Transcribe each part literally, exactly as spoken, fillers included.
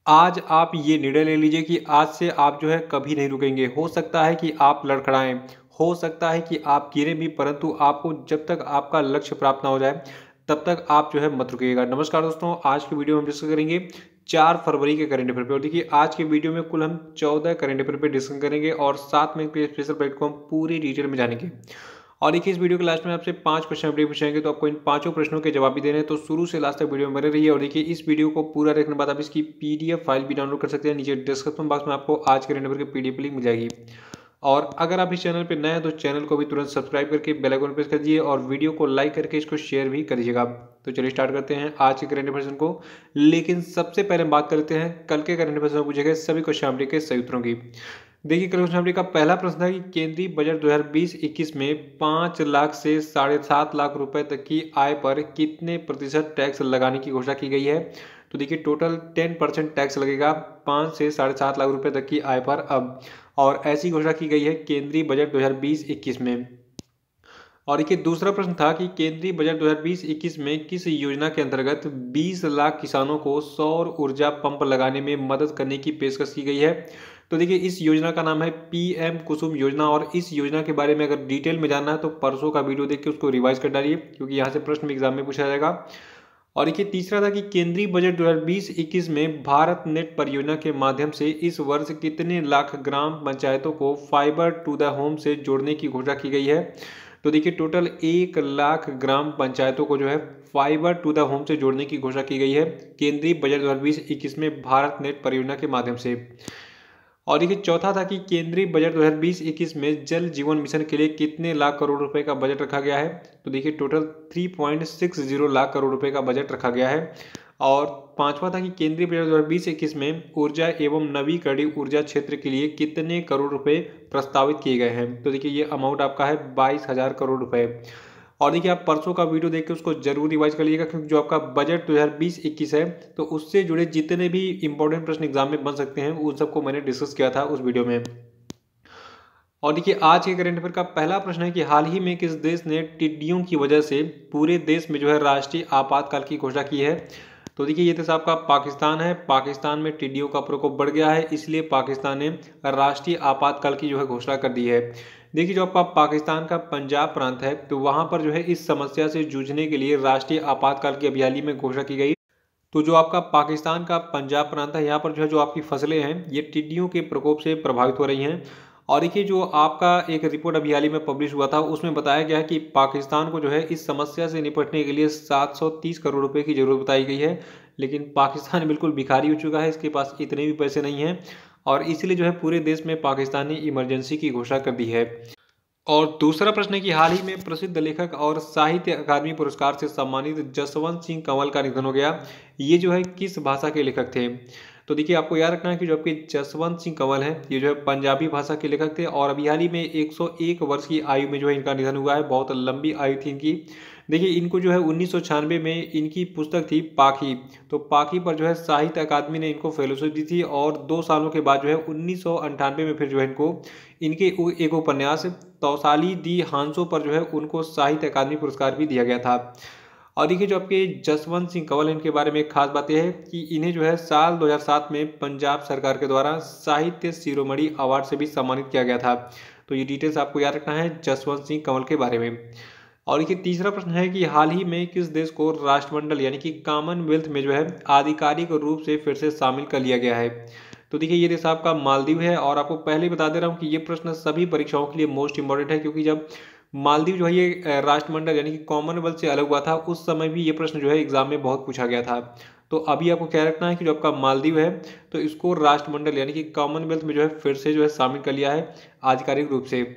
आज आप ये निर्णय ले लीजिए कि आज से आप जो है कभी नहीं रुकेंगे। हो सकता है कि आप लड़खड़ाएँ, हो सकता है कि आप गिरें भी, परंतु आपको जब तक आपका लक्ष्य प्राप्त ना हो जाए, तब तक आप जो है मत रुकिएगा। नमस्कार दोस्तों, आज की वीडियो में हम डिस्कस करेंगे चार फरवरी के करंट अफेयर पे। और देखिए आज की वीडियो में कुल हम चौदह करंट अफेयर पे डिस्कस करेंगे और साथ में एक स्पेशल प्लेट को हम पूरी डिटेल में जानेंगे। और देखिए इस वीडियो के लास्ट में आपसे पांच क्वेश्चन अपडेट पूछेंगे, तो आपको इन पांचों प्रश्नों के जवाब भी देने हैं, तो शुरू से लास्ट तक वीडियो में बने रहिए। और देखिए इस वीडियो को पूरा देखने के बाद आप इसकी पीडीएफ फाइल भी डाउनलोड कर सकते हैं। नीचे डिस्क्रिप्शन बॉक्स में आपको आज के करंट अफेयर की पीडीएफ लिंक मिल जाएगी। और अगर आप इस चैनल पर नए हैं तो चैनल को भी तुरंत सब्सक्राइब करके बेल आइकन प्रेस कर दीजिए और वीडियो को लाइक करके इसको शेयर भी कर दीजिएगा। तो चलिए स्टार्ट करते हैं आज के करंट अफेयर को। लेकिन सबसे पहले हम बात करते हैं कल के करंट अफेयर में पूछे गए सभी क्वेश्चन अपडेट के सही उत्तरों की। देखिए कल क्वेश्चन अपडेट का पहला प्रश्न था कि केंद्रीय बजट दो हज़ार बीस इक्कीस में पाँच लाख से साढ़े सात लाख रुपए तक की आय पर कितने प्रतिशत टैक्स लगाने की घोषणा की गई है। तो देखिए टोटल टेन परसेंट टैक्स लगेगा पाँच से साढ़े सात लाख रुपए तक की आय पर अब, और ऐसी घोषणा की गई है केंद्रीय बजट दो हज़ार बीस इक्कीस में। और देखिए दूसरा प्रश्न था कि केंद्रीय बजट दो हज़ार बीस इक्कीस में किस योजना के अंतर्गत बीस लाख किसानों को सौर ऊर्जा पंप लगाने में मदद करने की पेशकश की गई है। तो देखिए इस योजना का नाम है पीएम कुसुम योजना। और इस योजना के बारे में अगर डिटेल में जानना है तो परसों का वीडियो देख के उसको रिवाइज कर डालिए, क्योंकि यहाँ से प्रश्न एग्जाम में पूछा जाएगा। और देखिए तीसरा था कि केंद्रीय बजट दो हज़ार बीस इक्कीस में भारत नेट परियोजना के माध्यम से इस वर्ष कितने लाख ग्राम पंचायतों को फाइबर टू द होम से जोड़ने की घोषणा की गई है। तो देखिए टोटल एक लाख ग्राम पंचायतों को जो है फाइबर टू द होम से जोड़ने की घोषणा की गई है केंद्रीय बजट दो हज़ार बीस इक्कीस में भारत नेट परियोजना के माध्यम से। और देखिए चौथा था कि केंद्रीय बजट दो हज़ार बीस इक्कीस में जल जीवन मिशन के लिए कितने लाख करोड़ रुपए का बजट रखा गया है। तो देखिए टोटल तीन पॉइंट छह शून्य लाख करोड़ रुपए का बजट रखा गया है। और पांचवा था कि केंद्रीय बजट दो हज़ार बीस इक्कीस में ऊर्जा एवं नवीकरणीय ऊर्जा क्षेत्र के लिए कितने करोड़ रुपए प्रस्तावित किए गए हैं। तो देखिए ये अमाउंट आपका है बाईस हजार करोड़ रुपए। और देखिए आप परसों का वीडियो देख के उसको जरूर रिवाइज कर लीजिएगा, क्योंकि जो आपका बजट दो हज़ार बीस इक्कीस है तो उससे जुड़े जितने भी इंपॉर्टेंट प्रश्न एग्जाम में बन सकते हैं उन सबको मैंने डिस्कस किया था उस वीडियो में। और देखिए आज के करंट अफेयर का पहला प्रश्न है कि हाल ही में किस देश ने टिड्डियों की वजह से पूरे देश में जो है राष्ट्रीय आपातकाल की घोषणा की है। तो देखिए ये देश आपका पाकिस्तान है। पाकिस्तान में टिड्डियों का प्रकोप बढ़ गया है, इसलिए पाकिस्तान ने राष्ट्रीय आपातकाल की जो है घोषणा कर दी है। देखिए जो आपका पाकिस्तान का पंजाब प्रांत है तो वहां पर जो है इस समस्या से जूझने के लिए राष्ट्रीय आपातकाल की अभी हाल ही में घोषणा की गई। तो जो आपका पाकिस्तान का पंजाब प्रांत है यहाँ पर जो है जो आपकी फसलें हैं ये टिड्डियों के प्रकोप से प्रभावित हो रही हैं। और देखिए जो आपका एक रिपोर्ट अभी हाल ही में पब्लिश हुआ था उसमें बताया गया है कि पाकिस्तान को जो है इस समस्या से निपटने के लिए सात सौ तीस करोड़ रुपए की जरूरत बताई गई है। लेकिन पाकिस्तान बिल्कुल भिखारी हो चुका है, इसके पास इतने भी पैसे नहीं हैं और इसलिए जो है पूरे देश में पाकिस्तान ने इमरजेंसी की घोषणा कर दी है। और दूसरा प्रश्न है कि हाल ही में प्रसिद्ध लेखक और साहित्य अकादमी पुरस्कार से सम्मानित जसवंत सिंह कंवल का निधन हो गया। ये जो है किस भाषा के लेखक थे। तो देखिए आपको याद रखना है कि जो आपके जसवंत सिंह कंवल हैं ये जो है पंजाबी भाषा के लेखक थे और अभी हाल ही में एक सौ एक वर्ष की आयु में जो है इनका निधन हुआ है। बहुत लंबी आयु थी इनकी। देखिए इनको जो है उन्नीस सौ छियानवे में इनकी पुस्तक थी पाखी, तो पाखी पर जो है साहित्य अकादमी ने इनको फेलोशिप दी थी और दो सालों के बाद जो है उन्नीस सौ अंठानवे में फिर जो है इनको इनके एक उपन्यास तौसाली दी हांसो पर जो है उनको साहित्य अकादमी पुरस्कार भी दिया गया था। और देखिए जो आपके जसवंत सिंह कंवल इनके बारे में एक खास बात यह है कि इन्हें जो है साल दो हज़ार सात में पंजाब सरकार के द्वारा साहित्य शिरोमणि अवार्ड से भी सम्मानित किया गया था। तो ये डिटेल्स आपको याद रखना है जसवंत सिंह कंवल के बारे में। और देखिए तीसरा प्रश्न है कि हाल ही में किस देश को राष्ट्रमंडल यानी कि कॉमनवेल्थ में जो है आधिकारिक रूप से फिर से शामिल कर लिया गया है। तो देखिए ये देश आपका मालदीव है। और आपको पहले ही बता दे रहा हूँ कि ये प्रश्न सभी परीक्षाओं के लिए मोस्ट इंपॉर्टेंट है, क्योंकि जब मालदीव जो है ये राष्ट्रमंडल यानी कि कॉमनवेल्थ से अलग हुआ था उस समय भी ये प्रश्न जो है एग्जाम में बहुत पूछा गया था। तो अभी आपको क्या रखना है कि जो आपका मालदीव है तो इसको राष्ट्रमंडल यानी कि कॉमनवेल्थ में जो है फिर से जो है शामिल कर लिया है आधिकारिक रूप से।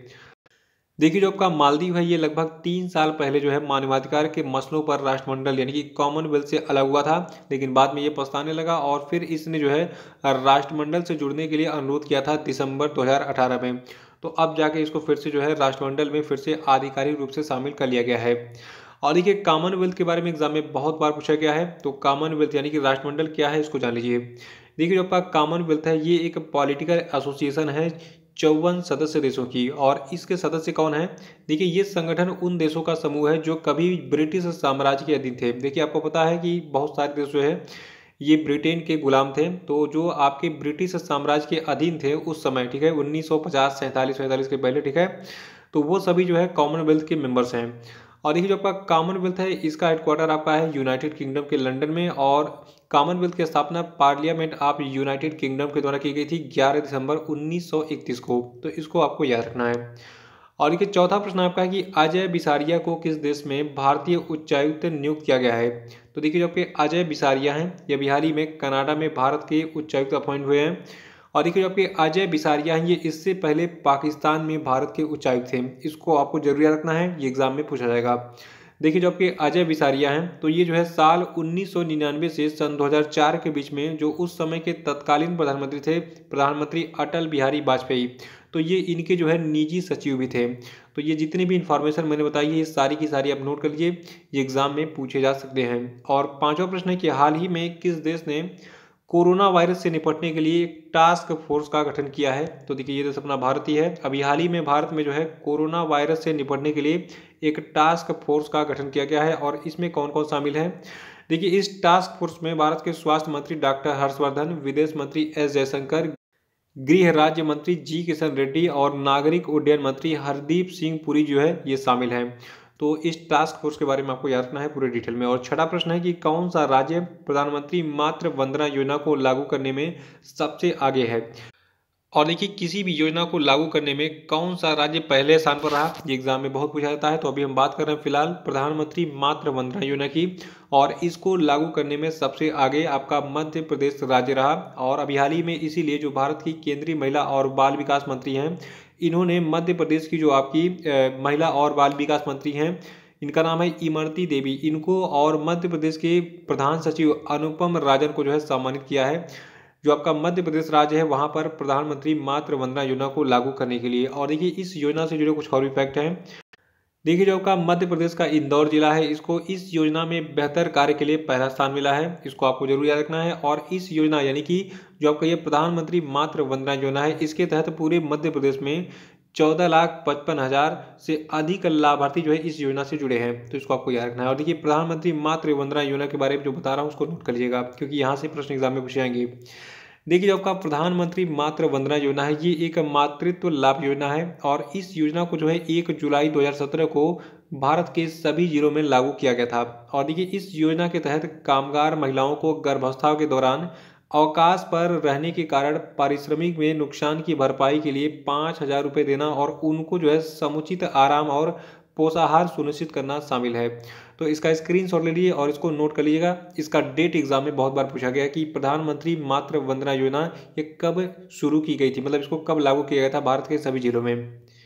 देखिए जो आपका मालदीव है ये लगभग तीन साल पहले जो है मानवाधिकार के मसलों पर राष्ट्रमंडल यानी कि कॉमनवेल्थ से अलग हुआ था, लेकिन बाद में ये पछताने लगा और फिर इसने जो है राष्ट्रमंडल से जुड़ने के लिए अनुरोध किया था दिसंबर दो हज़ार अठारह में। तो अब जाके इसको फिर से जो है राष्ट्रमंडल में फिर से आधिकारिक रूप से शामिल कर लिया गया है। और देखिए कॉमनवेल्थ के बारे में एग्जाम में बहुत बार पूछा गया है, तो कॉमनवेल्थ यानी कि राष्ट्रमंडल क्या है इसको जान लीजिए। देखिए जो आपका कॉमनवेल्थ है ये एक पॉलिटिकल एसोसिएशन है चौवन सदस्य देशों की। और इसके सदस्य कौन है। देखिए ये संगठन उन देशों का समूह है जो कभी ब्रिटिश साम्राज्य के अधीन थे। देखिए आपको पता है कि बहुत सारे देश जो है ये ब्रिटेन के गुलाम थे, तो जो आपके ब्रिटिश साम्राज्य के अधीन थे उस समय, ठीक है, उन्नीस सौ पचास सैंतालीस वैंतालीस के पहले, ठीक है, तो वो सभी जो है कॉमनवेल्थ के मेंबर्स हैं। और देखिए जो आपका कॉमनवेल्थ है इसका हेडक्वार्टर आपका है यूनाइटेड किंगडम के लंदन में, और कॉमनवेल्थ की स्थापना पार्लियामेंट ऑफ यूनाइटेड किंगडम के द्वारा की गई थी ग्यारह दिसंबर उन्नीस सौ इकतीस को, तो इसको आपको याद रखना है। और देखिए चौथा प्रश्न आपका है कि अजय बिसारिया को किस देश में भारतीय उच्चायुक्त नियुक्त किया गया है। तो देखिए जो आपके अजय बिसारिया हैं ये अभी हाल ही में कनाडा में भारत के उच्चायुक्त अपॉइंट हुए हैं। और देखिए जो आपके अजय बिसारिया हैं ये इससे पहले पाकिस्तान में भारत के उच्चायुक्त थे, इसको आपको जरूर याद रखना है, ये एग्जाम में पूछा जाएगा। देखिए जो आपके अजय बिसारिया हैं तो ये जो है साल उन्नीस सौ निन्यानवे से सन दो हज़ार चार के बीच में जो उस समय के तत्कालीन प्रधानमंत्री थे, प्रधानमंत्री अटल बिहारी वाजपेयी, तो ये इनके जो है निजी सचिव भी थे। तो ये जितनी भी इंफॉर्मेशन मैंने बताई है ये सारी की सारी आप नोट कर लीजिए, ये एग्जाम में पूछे जा सकते हैं। और पांचवा प्रश्न है कि हाल ही में किस देश ने कोरोना वायरस से निपटने के लिए एक टास्क फोर्स का गठन किया है। तो देखिए ये देश अपना भारत ही है। अभी हाल ही में भारत में जो है कोरोना वायरस से निपटने के लिए एक टास्क फोर्स का गठन किया गया है, और इसमें कौन कौन शामिल है। देखिए इस टास्क फोर्स में भारत के स्वास्थ्य मंत्री डॉक्टर हर्षवर्धन, विदेश मंत्री एस जयशंकर, गृह राज्य मंत्री जी किशन रेड्डी और नागरिक उड्डयन मंत्री हरदीप सिंह पुरी जो है ये शामिल हैं। तो इस टास्क फोर्स के बारे में आपको याद रखना है पूरे डिटेल में। और छठा प्रश्न है कि कौन सा राज्य प्रधानमंत्री मातृ वंदना योजना को लागू करने में सबसे आगे है। और देखिए किसी भी योजना को लागू करने में कौन सा राज्य पहले स्थान पर रहा, ये एग्जाम में बहुत पूछा जाता है। तो अभी हम बात कर रहे हैं फिलहाल प्रधानमंत्री मातृ वंदना योजना की, और इसको लागू करने में सबसे आगे आपका मध्य प्रदेश राज्य रहा। और अभी हाल ही में इसीलिए जो भारत की केंद्रीय महिला और बाल विकास मंत्री हैं, इन्होंने मध्य प्रदेश की जो आपकी महिला और बाल विकास मंत्री हैं, इनका नाम है इमरती देवी, इनको और मध्य प्रदेश के प्रधान सचिव अनुपम राजन को जो है सम्मानित किया है, जो आपका मध्य प्रदेश राज्य है वहां पर प्रधानमंत्री मातृ वंदना योजना को लागू करने के लिए। और देखिए इस योजना से जुड़े कुछ और भी फैक्ट हैं। देखिए जो आपका मध्य प्रदेश का इंदौर जिला है, इसको इस योजना में बेहतर कार्य के लिए पहला स्थान मिला है, इसको आपको जरूर याद रखना है। और इस योजना यानी कि जो आपका ये प्रधानमंत्री मातृ वंदना योजना है, इसके तहत पूरे मध्य प्रदेश में चौदह लाख पचपन हजार से अधिक लाभार्थी जो है इस योजना से जुड़े हैं, तो इसको आपको याद रखना है। और देखिए प्रधानमंत्री मातृ वंदना योजना के बारे में जो बता रहा हूँ उसको नोट कर लीजिएगा, क्योंकि यहाँ से प्रश्न एग्जाम में पूछे जाएंगे। देखिए जो आपका प्रधानमंत्री मातृ वंदना योजना है ये एक मातृत्व लाभ योजना है, और इस योजना को जो है एक जुलाई दो हज़ार सत्रह को भारत के सभी जिलों में लागू किया गया था। और देखिए इस योजना के तहत कामगार महिलाओं को गर्भावस्था के दौरान अवकाश पर रहने के कारण पारिश्रमिक में नुकसान की भरपाई के लिए पाँच हजार रुपये देना और उनको जो है समुचित आराम और पोषाहार सुनिश्चित करना शामिल है। तो इसका स्क्रीनशॉट ले लीजिए और इसको नोट कर लीजिएगा। इसका डेट एग्जाम में बहुत बार पूछा गया कि प्रधानमंत्री मातृ वंदना योजना ये कब शुरू की गई थी, मतलब इसको कब लागू किया गया था भारत के सभी जिलों में।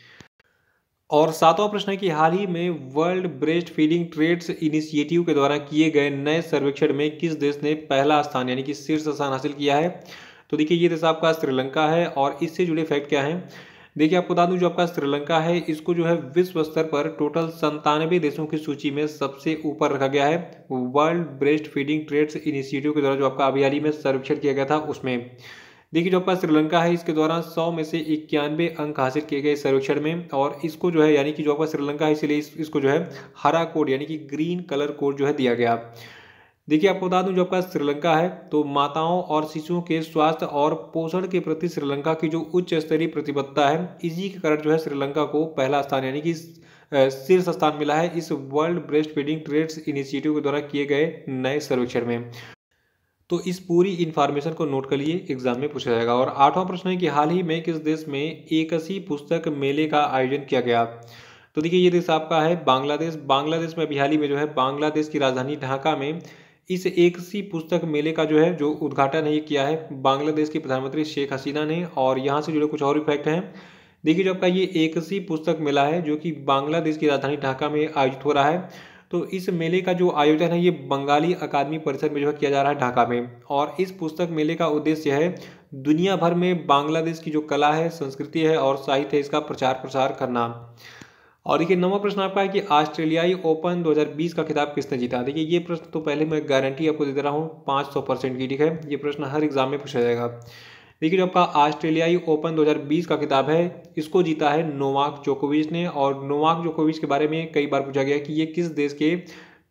और सातवां प्रश्न है कि हाल ही में world breastfeeding trends initiative के द्वारा किए गए नए सर्वेक्षण में किस देश ने पहला स्थान यानी कि शीर्ष स्थान हासिल किया है। तो देखिए ये देश आपका श्रीलंका है, और इससे जुड़े फैक्ट क्या हैं। देखिए आपको बता दूं जो आपका श्रीलंका है इसको जो है विश्व स्तर पर टोटल संतानवे देशों की सूची में सबसे ऊपर रखा गया है world breastfeeding trends initiative के द्वारा जो आपका अभी हाल ही में सर्वेक्षण किया गया था उसमें। देखिए जो आपका श्रीलंका है इसके द्वारा सौ में से इक्यानवे अंक हासिल किए गए सर्वेक्षण में, और इसको जो है यानी कि जो आपका श्रीलंका है इसलिए इस, इसको जो है हरा कोड यानी कि ग्रीन कलर कोड जो है दिया गया। देखिए आपको बता दूं जो आपका श्रीलंका है तो माताओं और शिशुओं के स्वास्थ्य और पोषण के प्रति श्रीलंका की जो उच्च स्तरीय प्रतिबद्धता है इसी के कारण जो है श्रीलंका को पहला स्थान यानी कि शीर्ष स्थान मिला है इस world breastfeeding trends initiative के द्वारा किए गए नए सर्वेक्षण में। तो इस पूरी इन्फॉर्मेशन को नोट कर लिए, एग्जाम में पूछा जाएगा। और आठवां प्रश्न है कि हाल ही में किस देश में एकसी पुस्तक मेले का आयोजन किया गया। तो देखिए ये देश आपका है बांग्लादेश। बांग्लादेश में अभी हाल ही में जो है बांग्लादेश की राजधानी ढाका में इस एकसी पुस्तक मेले का जो है जो उद्घाटन है ये किया है बांग्लादेश की प्रधानमंत्री शेख हसीना ने। और यहाँ से जुड़े कुछ और भी फैक्ट हैं। देखिए जो आपका ये एकसी पुस्तक मेला है जो कि बांग्लादेश की राजधानी ढाका में आयोजित हो रहा है, तो इस मेले का जो आयोजन है ये बंगाली अकादमी परिसर में जो है किया जा रहा है ढाका में। और इस पुस्तक मेले का उद्देश्य है दुनिया भर में बांग्लादेश की जो कला है, संस्कृति है और साहित्य है इसका प्रचार प्रसार करना। और देखिए नौवां प्रश्न आपका है कि ऑस्ट्रेलियाई ओपन दो हज़ार बीस का खिताब किसने जीता। देखिए ये प्रश्न तो पहले मैं गारंटी आपको दे दे रहा हूँ पाँच सौ परसेंट की, ठीक है, ये प्रश्न हर एग्जाम में पूछा जाएगा। देखिए जो आपका ऑस्ट्रेलियाई ओपन दो हज़ार बीस का खिताब है इसको जीता है नोवाक जोकोविच ने। और नोवाक जोकोविच के बारे में कई बार पूछा गया कि ये किस देश के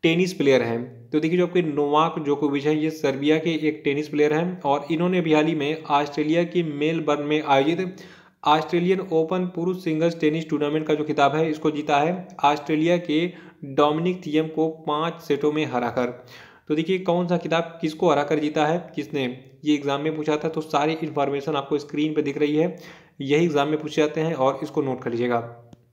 टेनिस प्लेयर हैं। तो देखिए जो आपके नोवाक जोकोविच हैं, ये सर्बिया के एक टेनिस प्लेयर हैं और इन्होंने अभी हाल ही में ऑस्ट्रेलिया की मेलबर्न में आयोजित ऑस्ट्रेलियन ओपन पुरुष सिंगल्स टेनिस टूर्नामेंट का जो खिताब है इसको जीता है, ऑस्ट्रेलिया के डोमिनिक थियम को पाँच सेटों में हराकर। तो देखिए कौन सा खिताब किसको हराकर जीता है, किसने, ये एग्जाम में पूछा था। तो सारी इन्फॉर्मेशन आपको स्क्रीन पर दिख रही है, यही एग्जाम में पूछे जाते हैं और इसको नोट कर लीजिएगा।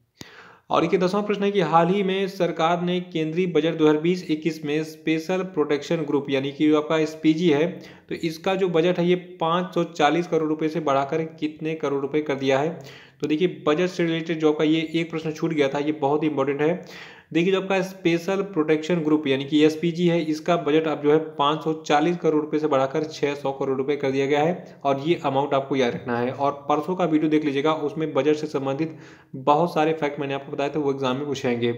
और ये दसवां प्रश्न है कि हाल ही में सरकार ने केंद्रीय बजट दो हज़ार बीस इक्कीस में स्पेशल प्रोटेक्शन ग्रुप यानी कि जो आपका एसपीजी है, तो इसका जो बजट है ये पाँच सौ चालीस करोड़ रुपए से बढ़ाकर कितने करोड़ रुपए कर दिया है। तो देखिए बजट से रिलेटेड जो आपका ये एक प्रश्न छूट गया था, ये बहुत ही इंपॉर्टेंट है। देखिए जो आपका स्पेशल प्रोटेक्शन ग्रुप यानी कि एसपीजी है, इसका बजट अब जो है पाँच सौ चालीस करोड़ रुपए से बढ़ाकर छह सौ करोड़ रुपए कर दिया गया है और ये अमाउंट आपको याद रखना है। और परसों का वीडियो देख लीजिएगा, उसमें बजट से संबंधित बहुत सारे फैक्ट मैंने आपको बताया था, वो एग्जाम में पूछेंगे।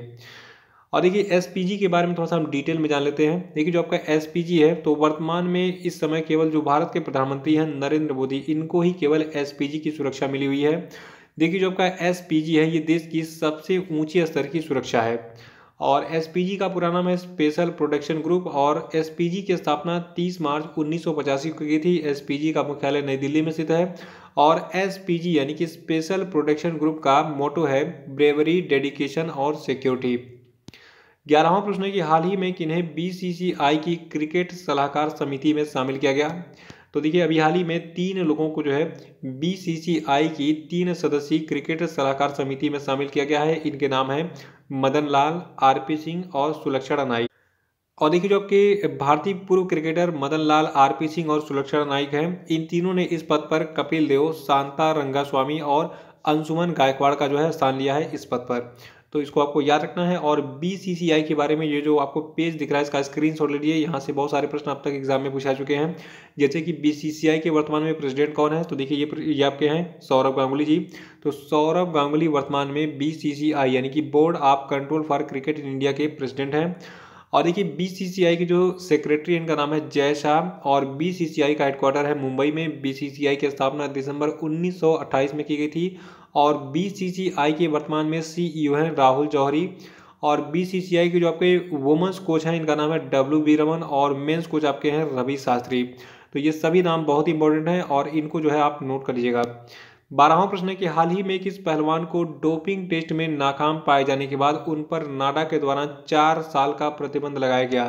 और देखिए एसपीजी के बारे में थोड़ा सा हम डिटेल में जान लेते हैं। देखिए जो आपका एसपीजी है, तो वर्तमान में इस समय केवल जो भारत के प्रधानमंत्री हैं नरेंद्र मोदी, इनको ही केवल एसपीजी की सुरक्षा मिली हुई है। देखिए जो आपका एसपीजी है, ये देश की सबसे ऊंची स्तर की सुरक्षा है और एसपीजी का पूरा नाम है स्पेशल प्रोटेक्शन ग्रुप और एसपीजी की स्थापना तीस मार्च उन्नीस सौ पचासी को की थी। एसपीजी का मुख्यालय नई दिल्ली में स्थित है और एसपीजी यानी कि स्पेशल प्रोटेक्शन ग्रुप का मोटो है ब्रेवरी, डेडिकेशन और सिक्योरिटी। ग्यारहवां प्रश्न है कि हाल ही में किन्हें बीसीसीआई की क्रिकेट सलाहकार समिति में शामिल किया गया। तो देखिए अभी हाल ही में तीन लोगों को जो है बीसीसीआई की तीन सदस्यीय क्रिकेट सलाहकार समिति में शामिल किया गया है। इनके नाम हैं मदन लाल, आरपी सिंह और सुलक्षणा नाइक। और देखिए जो आपके भारतीय पूर्व क्रिकेटर मदन लाल, आरपी सिंह और सुलक्षणा नाइक हैं, इन तीनों ने इस पद पर कपिल देव, शांता रंगास्वामी और अंशुमन गायकवाड़ का जो है स्थान लिया है इस पद पर। तो इसको आपको याद रखना है। और बीसीसीआई के बारे में ये जो आपको पेज दिख रहा है, इसका स्क्रीनशॉट ले लीजिए। यहाँ से बहुत सारे प्रश्न अब तक एग्जाम में पूछा चुके हैं, जैसे कि बीसीसीआई के वर्तमान में प्रेसिडेंट कौन है। तो देखिए ये ये आपके हैं सौरभ गांगुली जी। तो सौरभ गांगुली वर्तमान में बीसीसीआई यानी कि board of control for cricket in India के प्रेसिडेंट हैं। और देखिए बीसीसीआई के जो सेक्रेटरी, इनका नाम है जय शाह और बीसीसीआई का हेडक्वार्टर है मुंबई में। बीसीसीआई की स्थापना दिसंबर उन्नीस सौ अट्ठाईस में की गई थी और बीसीसीआई के वर्तमान में सीईओ हैं राहुल जौहरी। और बीसीसीआई के जो आपके वुमेन्स कोच हैं, इनका नाम है डब्ल्यू बी रमन और मेंस कोच आपके हैं रवि शास्त्री। तो ये सभी नाम बहुत इंपॉर्टेंट हैं और इनको जो है आप नोट कर लीजिएगा। बारहवां प्रश्न है कि हाल ही में किस पहलवान को डोपिंग टेस्ट में नाकाम पाए जाने के बाद उन पर नाडा के द्वारा चार साल का प्रतिबंध लगाया गया।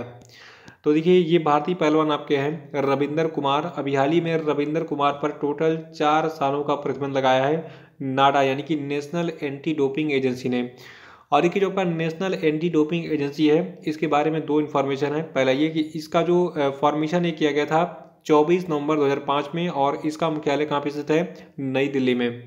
तो देखिए ये भारतीय पहलवान आपके हैं रविंदर कुमार। अभी हाल ही में रविंदर कुमार पर टोटल चार सालों का प्रतिबंध लगाया है नाडा यानी कि नेशनल एंटी डोपिंग एजेंसी ने। और देखिए जो आपका नेशनल एंटी डोपिंग एजेंसी है, इसके बारे में दो इन्फॉर्मेशन है। पहला ये कि इसका जो फॉर्मेशन ये किया गया था चौबीस नवंबर दो हज़ार पाँच में और इसका मुख्यालय कहाँ पे स्थित है, नई दिल्ली में।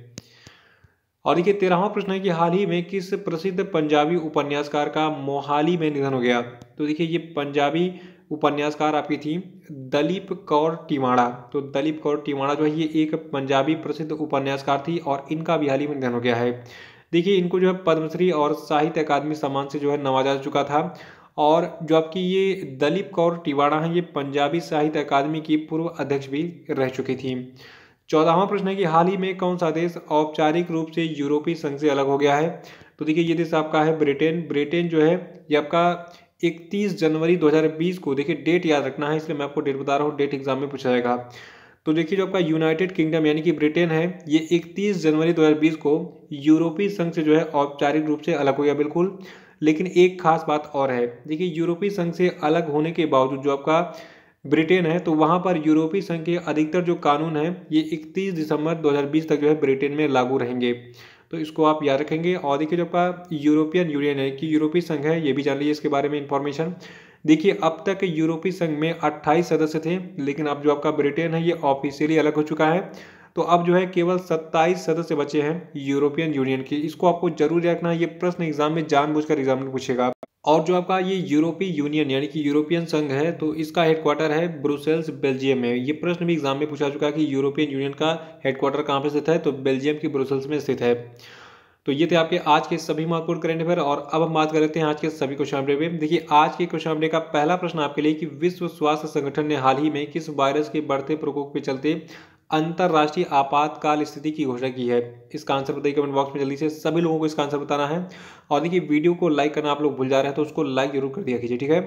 और देखिए तेरहवां प्रश्न है कि हाल ही में किस प्रसिद्ध पंजाबी उपन्यासकार का मोहाली में निधन हो गया। तो देखिए ये पंजाबी उपन्यासकार आपकी थी दलीप कौर टिवाड़ा। तो दलीप कौर टिवाड़ा जो है ये एक पंजाबी प्रसिद्ध उपन्यासकार थी और इनका भी हाल ही में निधन हो गया है। देखिए इनको जो है पद्मश्री और साहित्य अकादमी सम्मान से जो है नवाजा चुका था। और जो आपकी ये दलीप कौर टिवाड़ा हैं, ये पंजाबी साहित्य अकादमी की पूर्व अध्यक्ष भी रह चुकी थी। चौदहवां प्रश्न है कि हाल ही में कौन सा देश औपचारिक रूप से यूरोपीय संघ से अलग हो गया है। तो देखिए ये देश आपका है ब्रिटेन। ब्रिटेन जो है ये आपका इकतीस जनवरी दो हज़ार बीस को, देखिए डेट याद रखना है इसलिए मैं आपको डेट बता रहा हूँ, डेट एग्जाम में पूछा जाएगा। तो देखिए जो आपका यूनाइटेड किंगडम यानी कि ब्रिटेन है, ये इकतीस जनवरी दो हज़ार बीस को यूरोपीय संघ से जो है औपचारिक रूप से अलग हो गया बिल्कुल। लेकिन एक खास बात और है, देखिए यूरोपीय संघ से अलग होने के बावजूद जो आपका ब्रिटेन है, तो वहाँ पर यूरोपीय संघ के अधिकतर जो कानून हैं ये इकतीस दिसंबर दो हज़ार बीस तक जो है ब्रिटेन में लागू रहेंगे। तो इसको आप याद रखेंगे। और देखिए जो आपका यूरोपियन यूनियन है कि यूरोपीय संघ है, ये भी जान लीजिए इसके बारे में इंफॉर्मेशन। देखिए अब तक यूरोपीय संघ में अट्ठाईस सदस्य थे, लेकिन अब जो आपका ब्रिटेन है ये ऑफिशियली अलग हो चुका है। तो अब जो है केवल सत्ताईस सदस्य बचे हैं यूरोपियन यूनियन के। इसको आपको जरूर रखना है, ये प्रश्न एग्जाम में जानबूझकर एग्जाम में पूछेगा। और जो आपका ये यूरोपीय यूनियन यानी कि यूरोपियन संघ है, तो इसका हेडक्वार्टर है ब्रुसेल्स बेल्जियम में। ये प्रश्न भी एग्जाम में पूछा चुका है कि यूरोपियन यूनियन का हेडक्वार्टर कहाँ पे स्थित है, तो बेल्जियम की ब्रुसेल्स में स्थित है। तो ये थे आपके आज के सभी महत्वपूर्ण करंट अफेयर। और अब हम बात कर लेते हैं आज के सभी क्वेश्चन अपडेट में। देखिए आज के क्वेश्चन अपडेट का पहला प्रश्न आपके लिए कि विश्व स्वास्थ्य संगठन ने हाल ही में किस वायरस के बढ़ते प्रकोप के चलते अंतरराष्ट्रीय आपातकाल स्थिति की घोषणा की है? इसका आंसर बताइए कमेंट बॉक्स में जल्दी से, सभी लोगों को इसका आंसर बताना है। और देखिए वीडियो को लाइक करना आप लोग भूल जा रहे हैं तो उसको लाइक जरूर कर दिया कीजिए, ठीक है।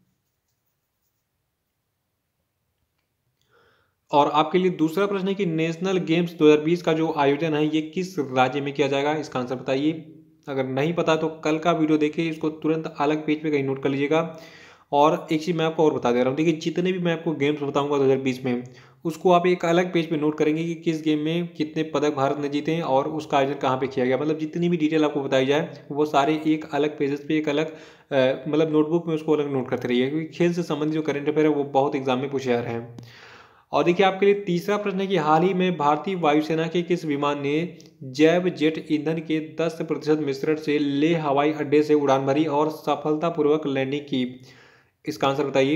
और आपके लिए दूसरा प्रश्न है कि नेशनल गेम्स दो हज़ार बीस का जो आयोजन है ये किस राज्य में किया जाएगा? इसका आंसर बताइए। अगर नहीं पता तो कल का वीडियो देखिए, इसको तुरंत अलग पेज पे कहीं नोट कर लीजिएगा। और एक चीज़ मैं आपको और बता दे रहा हूँ, देखिए जितने भी मैं आपको गेम्स बताऊंगा दो हज़ार बीस में, उसको आप एक अलग पेज पे नोट करेंगे कि किस गेम में कितने पदक भारत ने जीते हैं और उसका आयोजन कहाँ पे किया गया। मतलब जितनी भी डिटेल आपको बताई जाए वो सारे एक अलग पेजेस पे, एक अलग अ, मतलब नोटबुक में उसको अलग नोट करते रहिए, क्योंकि खेल से संबंधित जो करंट अफेयर है वो बहुत एग्जाम में पूछे जा रहे हैं। और देखिए आपके लिए तीसरा प्रश्न है कि हाल ही में भारतीय वायुसेना के किस विमान ने जैव जेट ईंधन के दस प्रतिशत मिश्रण से लेह हवाई अड्डे से उड़ान भरी और सफलतापूर्वक लैंडिंग की? इसका आंसर बताइए।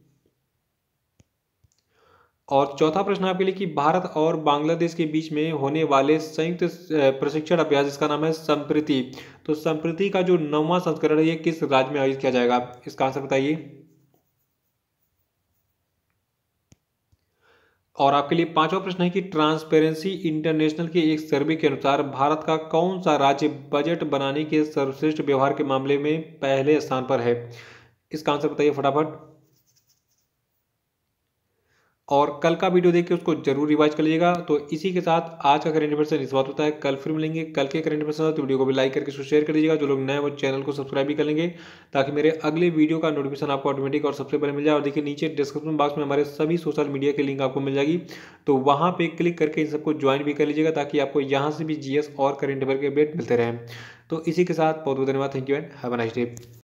और चौथा प्रश्न आपके लिए कि भारत और बांग्लादेश के बीच में होने वाले संयुक्त अ, प्रशिक्षण अभ्यास, इसका नाम है संप्रीति। तो संप्रीति का जो नौवां संस्करण है ये किस राज्य में आयोजित किया जाएगा? इसका आंसर बताइए। और आपके लिए पांचवा प्रश्न है कि ट्रांसपेरेंसी इंटरनेशनल के एक सर्वे के अनुसार भारत का कौन सा राज्य बजट बनाने के सर्वश्रेष्ठ व्यवहार के मामले में पहले स्थान पर है? इसका आंसर बताइए फटाफट। और कल का वीडियो देख के उसको जरूर रिवाइज कर लीजिएगा। तो इसी के साथ आज का करंट अफेयर इस बात होता है, कल फिर मिलेंगे कल के करंट अफेयर। तो वीडियो को भी लाइक करके इसको शेयर कर दीजिएगा, जो लोग नए वो चैनल को सब्सक्राइब भी कर लेंगे ताकि मेरे अगले वीडियो का नोटिफिकेशन आपको ऑटोमेटिक और सबसे पहले मिल जाए। और देखिए नीचे डिस्क्रिप्शन बॉक्स में हमारे सभी सोशल मीडिया की लिंक आपको मिल जाएगी, तो वहाँ पे क्लिक करके इन सबको ज्वाइन भी कर लीजिएगा ताकि आपको यहाँ से भी जीएस और करंट अफेयर के अपडेट मिलते रहें। तो इसी के साथ बहुत बहुत धन्यवाद, thank you and have a nice day.